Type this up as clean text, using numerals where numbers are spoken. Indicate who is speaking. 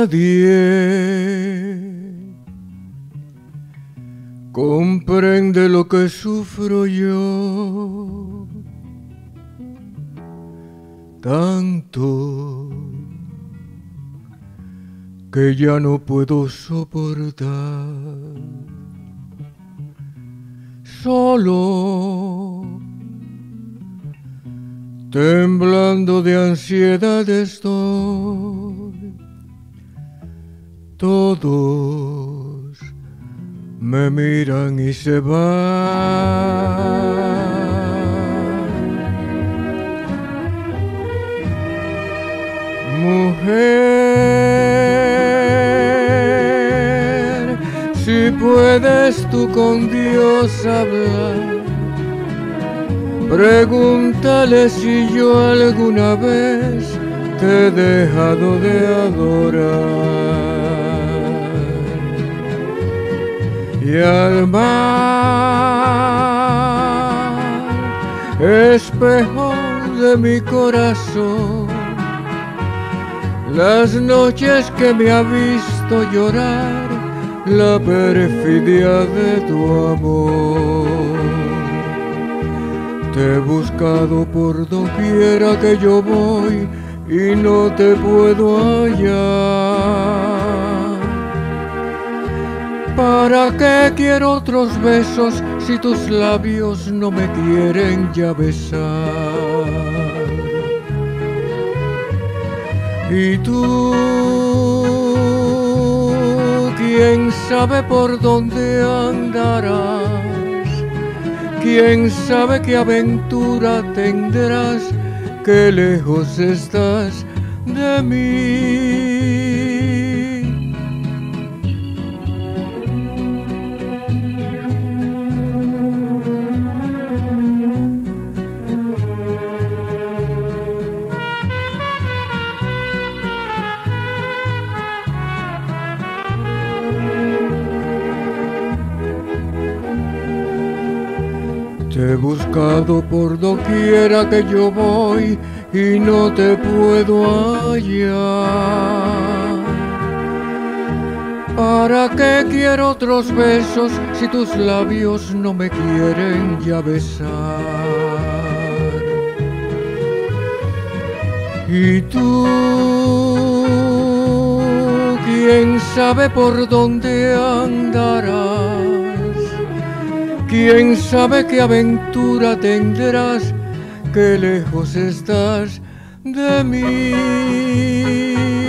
Speaker 1: Nadie comprende lo que sufro yo, tanto que ya no puedo soportar. Solo, temblando de ansiedad estoy. Todos me miran y se van. Mujer, si puedes tú con Dios hablar, pregúntale si yo alguna vez te he dejado de adorar. Y al mar, espejo de mi corazón, las noches que me ha visto llorar la perfidia de tu amor. Te he buscado por doquiera que yo voy y no te puedo hallar. ¿Para qué quiero otros besos si tus labios no me quieren ya besar? Y tú, quién sabe por dónde andarás, quién sabe qué aventura tendrás, qué lejos estás de mí. Te he buscado por doquiera que yo voy y no te puedo hallar. ¿Para qué quiero otros besos si tus labios no me quieren ya besar? Y tú, quién sabe por dónde andarás, quién sabe qué aventura tendrás, qué lejos estás de mí.